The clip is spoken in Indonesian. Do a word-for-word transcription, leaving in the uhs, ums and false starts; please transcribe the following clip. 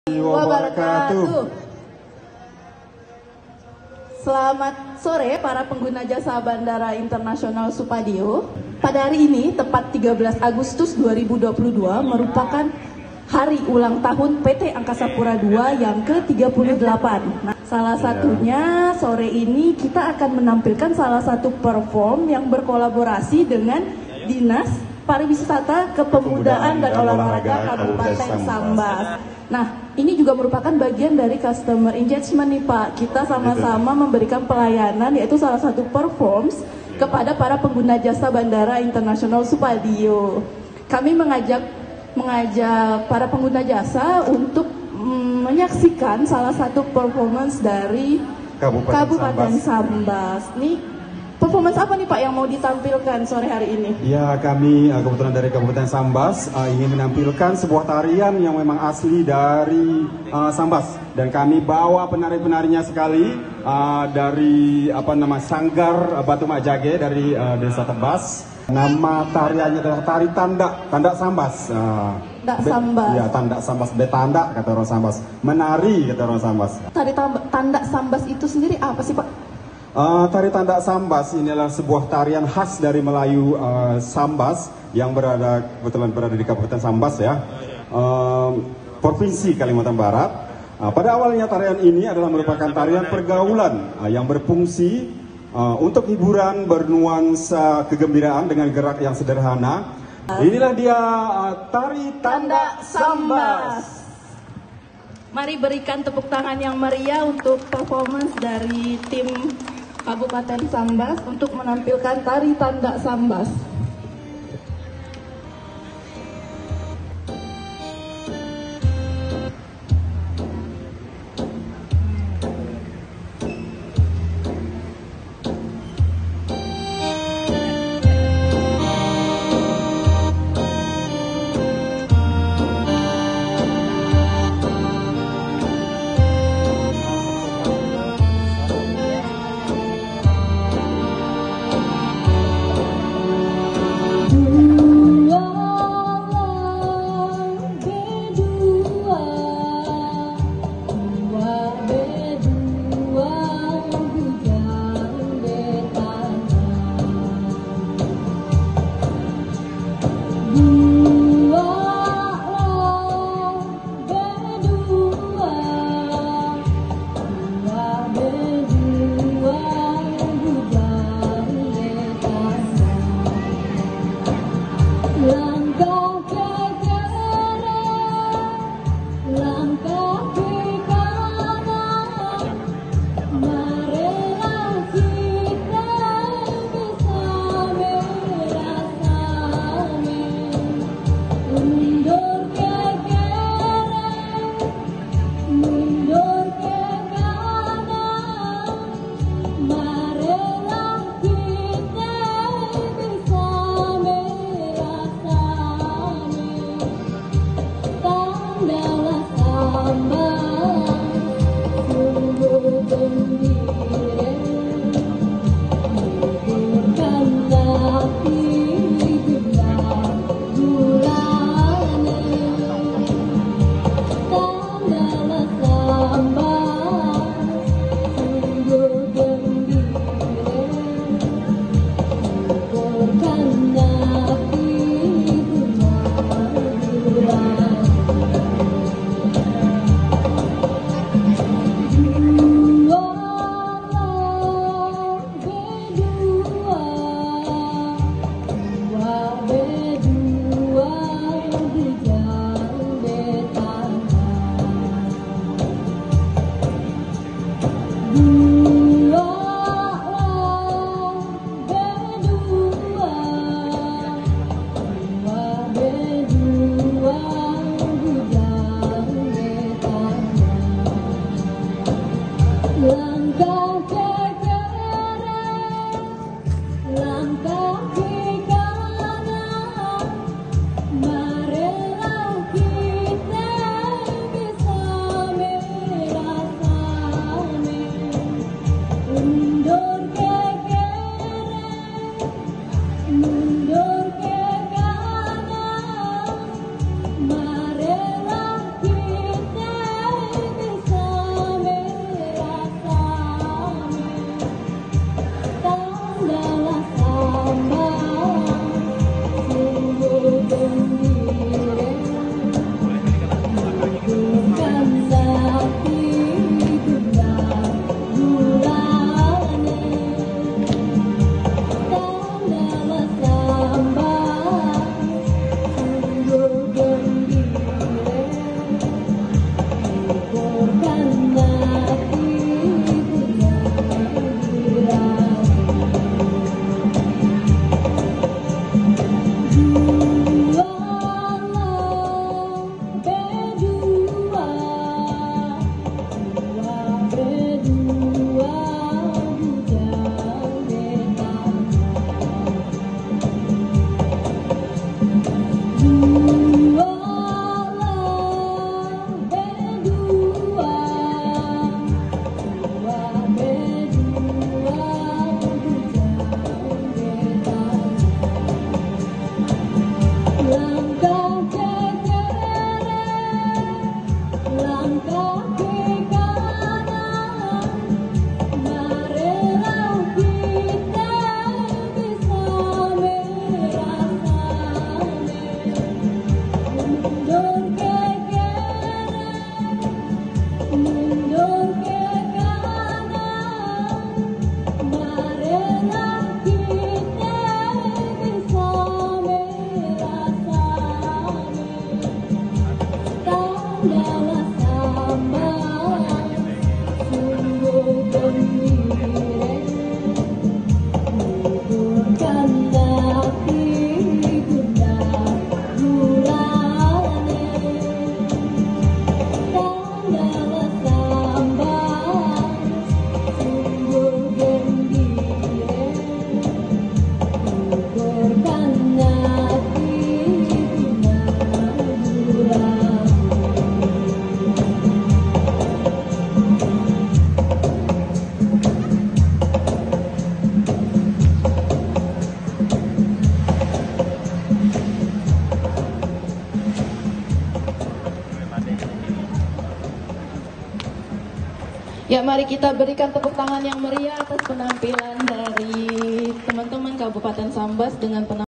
Wabarakatuh. Selamat sore para pengguna jasa Bandara Internasional Supadio. Pada hari ini, tepat tiga belas Agustus dua ribu dua puluh dua, merupakan hari ulang tahun P T Angkasa Pura dua yang ke tiga puluh delapan. Nah, salah satunya sore ini kita akan menampilkan salah satu perform yang berkolaborasi dengan Dinas Pariwisata, Kepemudaan dan Olahraga Kabupaten Sambas. Nah, ini juga merupakan bagian dari customer engagement nih Pak. Kita sama-sama memberikan pelayanan, yaitu salah satu performs kepada para pengguna jasa Bandara Internasional Supadio. Kami mengajak mengajak para pengguna jasa untuk mm, menyaksikan salah satu performance dari Kabupaten, Kabupaten Sambas. Sambas. Nih, performance apa nih Pak yang mau ditampilkan sore hari ini? Ya, kami uh, kebetulan dari Kabupaten Sambas uh, ingin menampilkan sebuah tarian yang memang asli dari uh, Sambas, dan kami bawa penari-penarinya sekali uh, dari apa nama Sanggar uh, Batu Majage dari uh, Desa Tebas. Nama tariannya adalah tari tanda tanda Sambas. Uh, Tanda Sambas. Ya, tanda Sambas, betanda kata orang Sambas. Menari kata orang Sambas. Tari tanda Sambas itu sendiri apa sih Pak? Uh, tari tanda Sambas ini adalah sebuah tarian khas dari Melayu uh, Sambas yang berada kebetulan berada di Kabupaten Sambas ya, uh, Provinsi Kalimantan Barat. Uh, pada awalnya tarian ini adalah merupakan tarian pergaulan uh, yang berfungsi uh, untuk hiburan bernuansa kegembiraan dengan gerak yang sederhana. Inilah dia uh, tari tanda Sambas. Mari berikan tepuk tangan yang meriah untuk performance dari tim Kabupaten Sambas untuk menampilkan tari tanda Sambas. Ya, mari kita berikan tepuk tangan yang meriah atas penampilan dari teman-teman Kabupaten Sambas dengan penampilan